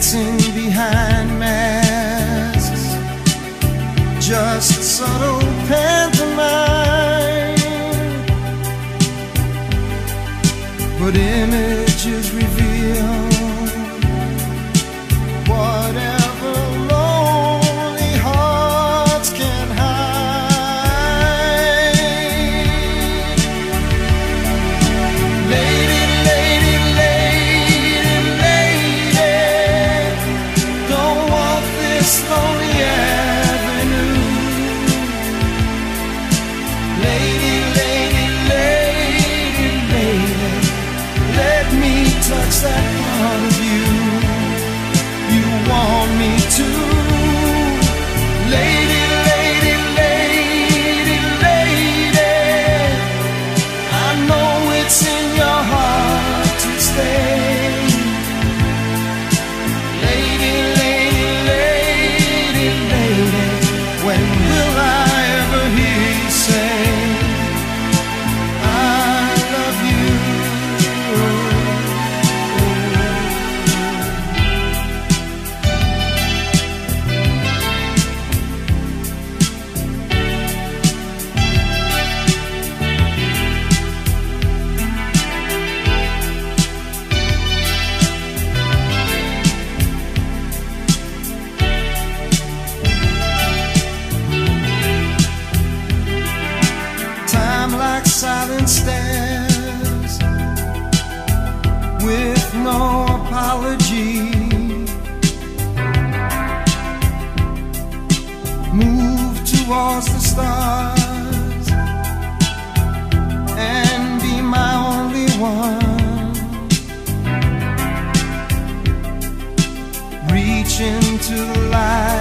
dancing behind masks, just subtle pantomime, but images reveal whatever lonely hearts can hide. Lady, lady, lady, lady, don't walk this lonely avenue. Lady, lady, lady, lady, let me touch that part of you you want me to. Lady, lady, lady, lady, I know it's in your heart to stay. Lady, lady, lady, lady, when will I ever hear you say I love you? Time like silent stairs, with no apology, move towards the stars and be my only one. Reach into the light